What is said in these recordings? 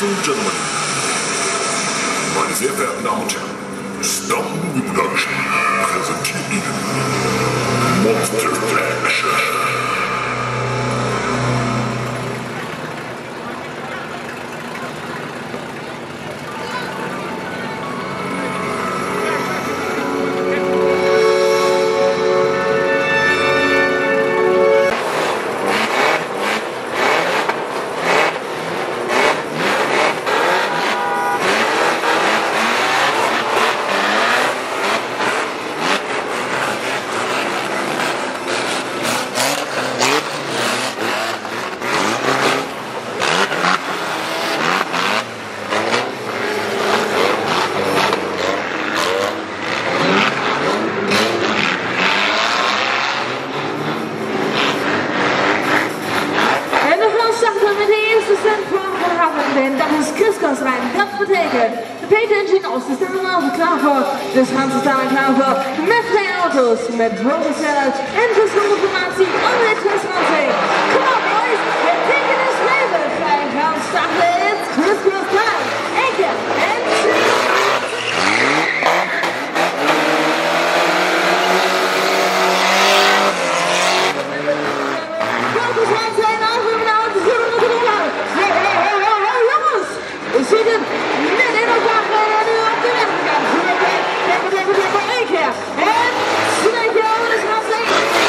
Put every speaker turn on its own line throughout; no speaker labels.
Ladies and gentlemen, meine sehr verehrten Damen und Herren, Star Movie Production präsentiert Ihnen Monster Clash.
Dat is kriskasrein. Dat betekent de Peter-engines die staan al klaar voor. Dus gaan ze staan klaar voor met twee auto's, met bovensnelheid en verschillende formatie om dit restaurant heen. Kom op boys, het teken is leven. Wij gaan starten in het kriskasrein. 1 keer en 2. We zien het net in elkaar en nu op de weg gaan. Tempo, 1 keer. En snijdt je over de straat heen.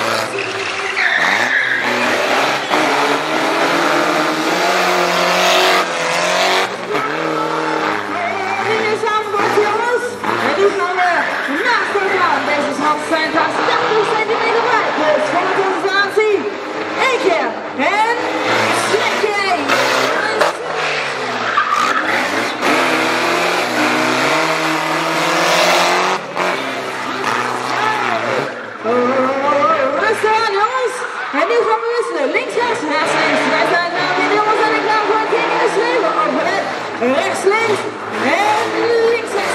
En nu samenbod jongens. En nu gaan we naast elkaar. Deze schans zijn vast 80 centimeter wijd. Dus voor de concentratie. 1 keer. En snijdt je heen. Rustig aan jongens. En nu gaan we wisselen. Links, rechts, rechts, links. Wij zijn weer jongens en ik ga voor het teken is leven. Overlet. Rechts, links. En links, rechts.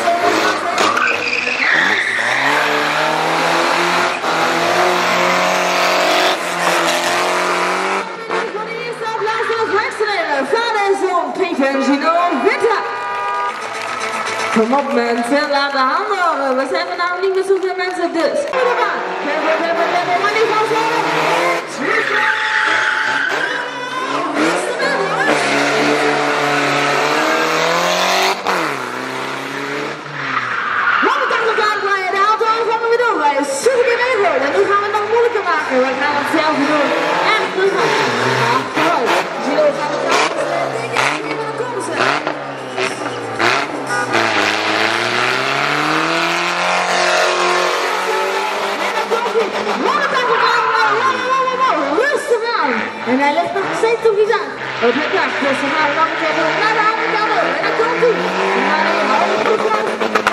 Van de eerste applaus voor het rechts te nemen. Vader en zoon, Peter en Gino Winter. Kom op mensen, laat de handen horen. We zijn er nou niet met zoveel mensen, dus. Maar niet van zo. Wat een dag elkaar rijden, de auto gaan we weer doorrijden. Super weer regelen. En nu gaan we het nog moeilijker maken. We gaan het zelf doen. Echt goed. Achteruit. Gino gaat het zelf doen. En dan komen ze. Rustig aan. En hij legt nog steeds op iets aan. Het gaat klaar. Dus we gaan nog een keer naar de andere kant. En dan komt hij. En dan in de andere kant.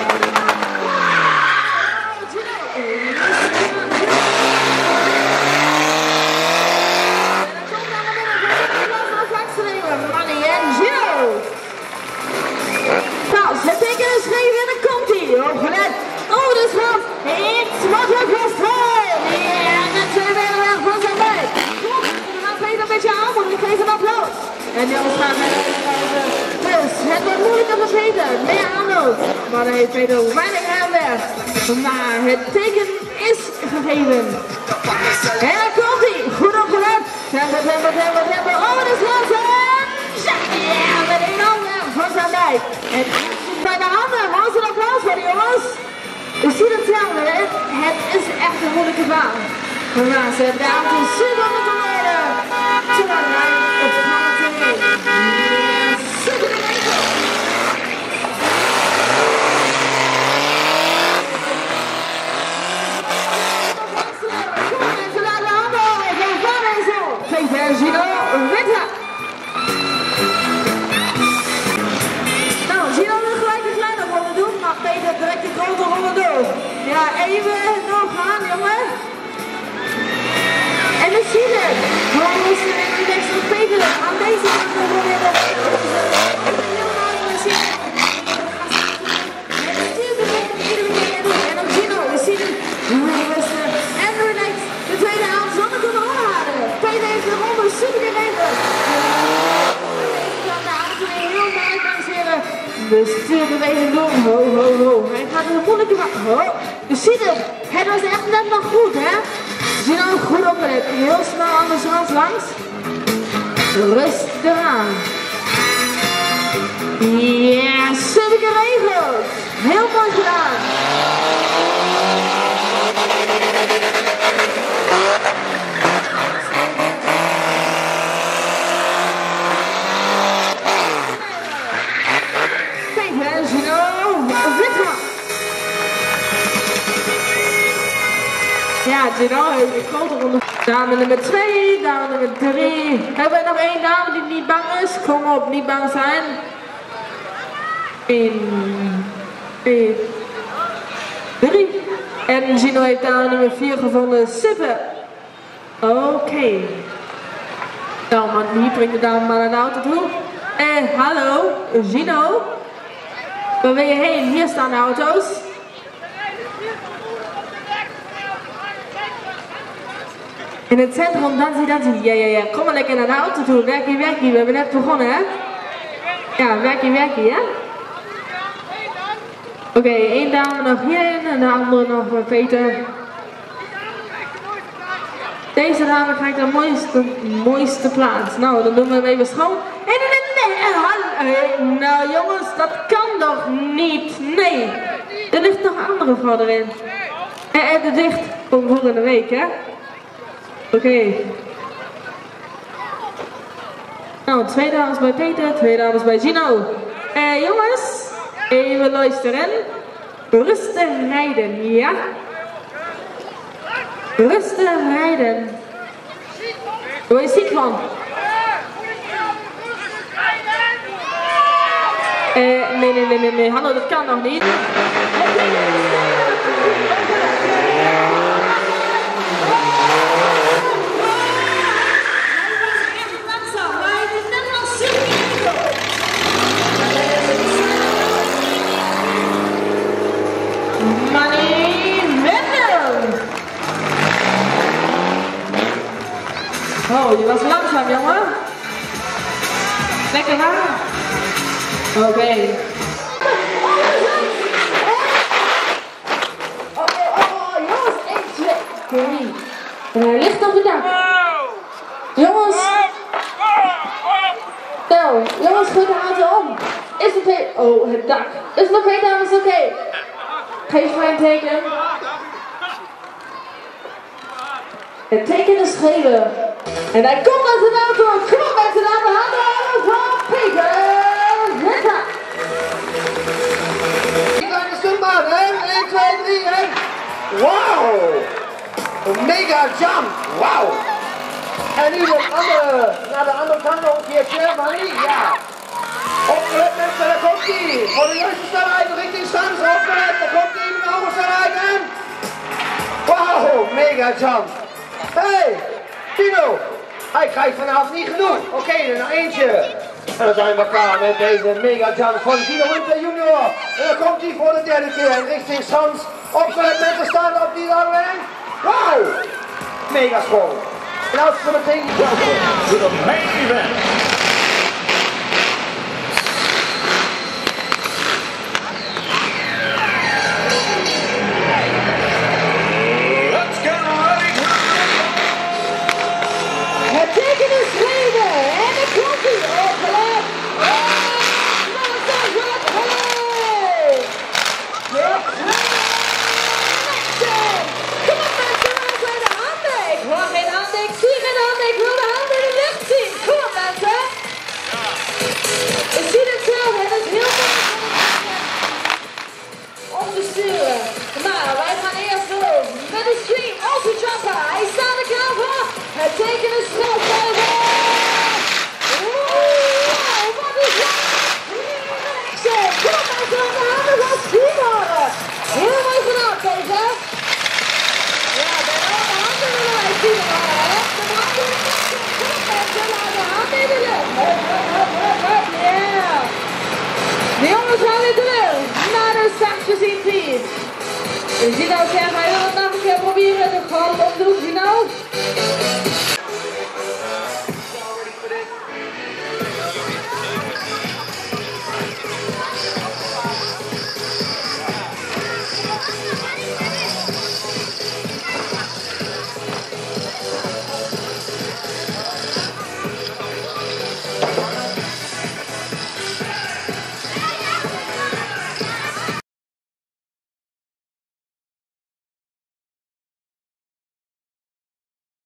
Manny en Gino. Nou, het teken is gegeven en dan komt hij. Opgelet. Over de schot. It's makkelijk vasthouden. Ja, en twee benen weg van zijn bij. Goed, we gaan Peter een beetje aanmoedigen. Ik geef een applaus. En die jongens gaan verder. Dus het wordt moeilijker voor Peter. Meer aanloop. Maar dan heeft Peter weinig aanwerk. Maar het teken is gegeven. En dan komt hij. Goed opgelet. Tempo. Over de schot. Ja, met één hand van zijn bij. En bij de handen. Was een applaus voor de jongens. U ziet hetzelfde, hè? Het is echt een moeilijke baan. Maar ze hebben de auto super met de leden. Terwijl wij op de gang te heen. Super de regel. Kom mensen, laat de handen horen. Van vader en zo. Peter en Gino Winter. Nou, Gino wil gelijk een kleine ronde doen, maar Peter direct de grote ronde door. Ja, even nog gaan, jongen. En we zien het. Gewoon is er in de tekst van Peter aan deze kant proberen. En dan Gino, we zien het. En relax. De tweede helft zonder te houden. Peter heeft de ronde super geregeld. De auto heel mooi. de stuurbeweging doen. Ho, ho, ho. Hij gaat een moeilijke maken. Ho. Je ziet het. Het was echt net nog goed, hè? Zie nou goed opgelet. Heel snel aan de schans langs. Rustig aan. Ja, super geregeld. Heel mooi gedaan. Ja, Gino heeft een grote ronde. Dame nummer 2, dame nummer 3. Hebben we nog één dame die niet bang is? Kom op, niet bang zijn. 1, 2, 3. En Gino heeft dame nummer 4 gevonden. Super. Oké. Nou man, hier brengt de dame maar naar de auto toe. Hallo, Gino. Waar wil je heen? Hier staan de auto's. In het centrum, dansie. Ja. Kom maar lekker naar de auto toe. Werkie. We hebben net begonnen, hè? Ja, werkie, hè? Oké, één dame nog hierin en de andere nog bij Peter. Deze dame krijgt de mooiste plaats. Nou, dan doen we hem even schoon. Nou jongens, dat kan toch niet? Nee, er ligt nog een andere vrouw erin. En de dicht voor volgende week, hè? Oké. Nou, 2 dames bij Peter, 2 dames bij Gino. Jongens, even luisteren. Rustig rijden, ja? Rustig rijden. Waar is die van? Nee. Hallo, dat kan nog niet. Oh, je was langzaam, jongen. Lekker waar? Oké. Jongens, 1, 2, 3. En hij ligt op het dak. Jongens. Nou, jongens, goed de auto om. Is het oké? Oh, het dak. Is het oké, dames? Oké. Geef mij een teken. Het teken is gegeven. En hij komt uit de auto. Kom op met de handen van Peter. Hitta.
Hier aan de stuntbaan, hè? 1, 2, 3, hè? Wauw! Een mega jump, wauw! En nu naar de andere kant nog een keertje, maar niet, ja! Opgelet mensen, daar komt hij! Voor de juiste snelheid richting Stans, opgelet, daar komt hij met de hoge snelheid en... Wauw, mega jump! Hey, Tino! Hij krijgt vanavond niet genoeg. Oké, er nog eentje. En dan zijn we klaar met deze mega jump van Tino Winter Junior. En dan komt hij voor de derde keer richting Stans. Opgelet mensen staan op die lijn. Wauw! Mega sprong. En als we meteen
To the main event.
Het teken is groot, wat is dat? Kom op mensen, de handen gaan schiet worden. Heel mooi gedaan, Peter. Ja, de handen willen wij zien worden, hè? De handen willen wij zien. Kom op mensen, laat de handen in de lucht. Yeah. De jongens gaan weer terug naar de startgezien team. Je ziet ook zeggen,